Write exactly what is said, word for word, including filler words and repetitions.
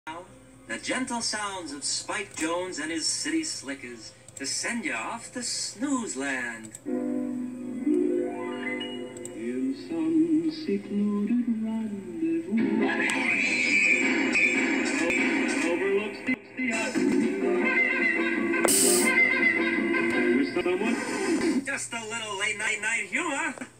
The gentle sounds of Spike Jones and his city slickers to send you off to snooze land. In some secluded rendezvous overlooks the, the with someone. Just a little late night night humor.